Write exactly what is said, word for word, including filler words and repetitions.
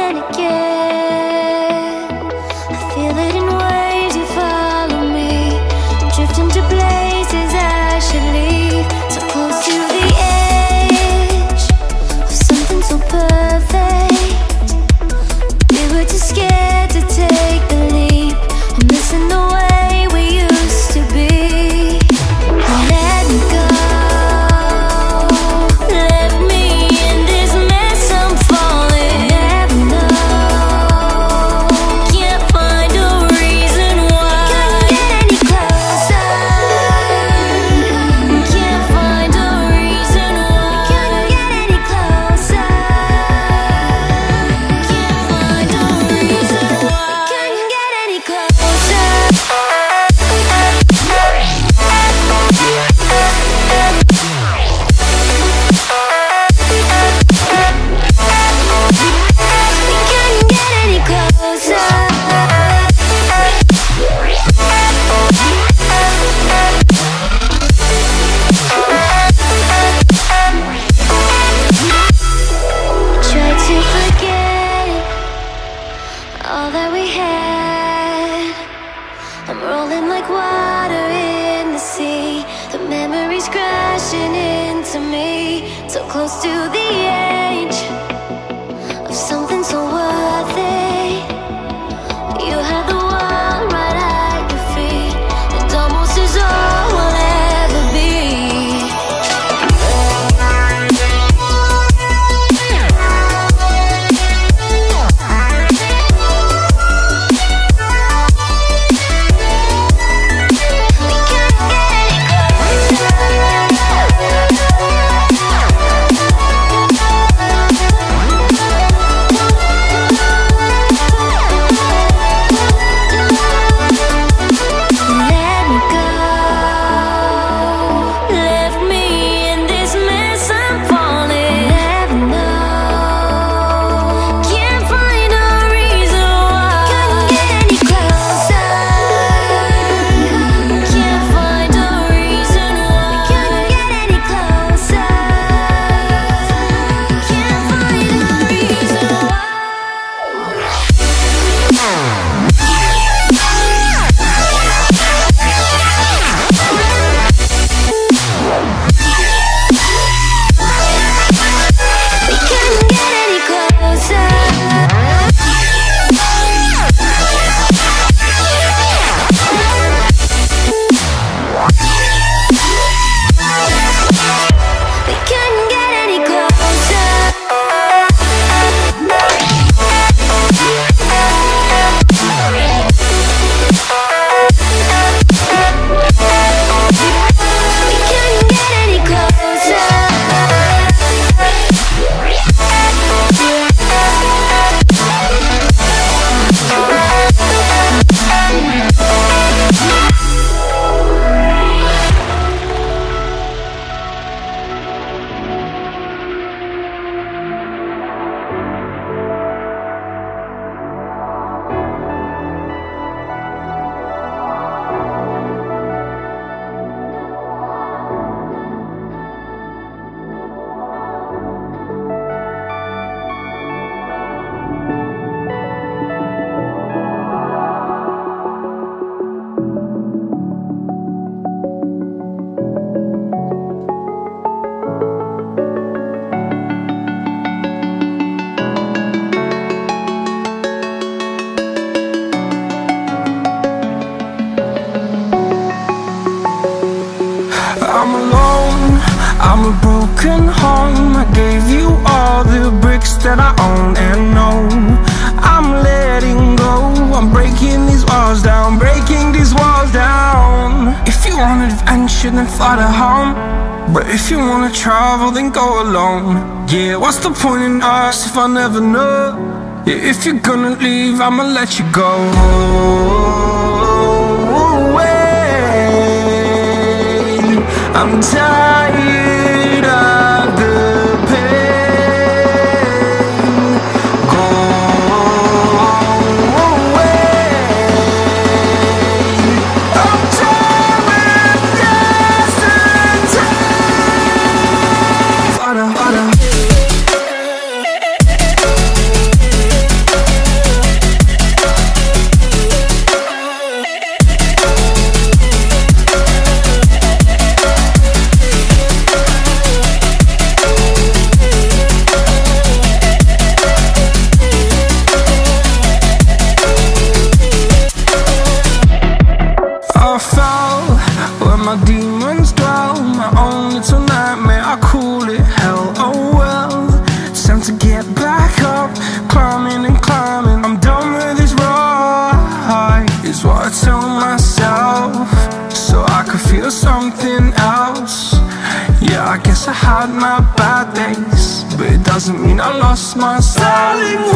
and again. I feel it in waves, you follow me, drifting to places I should leave. So close to the edge of something so perfect. We were too scared to take the leap. I'm missing the way we used to be. Let me go. Left me in this mess, I'm falling. Never know. Can't find a reason why. Couldn't get any closer. Can't find a reason why. Couldn't get any closer. Can't find a reason why. Couldn't get any closer. We couldn't get any closer. Tried to forget all that we had. I'm rolling like water in the sea. The memories crashing into me. So close to the edge of something so worth it. You had the world right at your feet. It almost is all we'll ever be. We can't get any closer. Let me go. Left me in this mess, I'm falling. Never know. Can't find a reason why. Couldn't get any closer. Can't find a reason why. Couldn't get any closer. Can't find a reason why. We couldn't get any closer. We couldn't get any closer. We couldn't get any closer. I'm alone, I'm a broken home. I gave you all the bricks that I own and know. I'm letting go, I'm breaking these walls down, breaking these walls down. If you want adventure, then fly to home. But if you wanna travel, then go alone. Yeah, what's the point in us if I never know? Yeah, if you're gonna leave, I'ma let you go. I'm tired of the pain. Go away. I'm tired of yesterday. Fada, fada. had my bad days, but it doesn't mean I lost my style.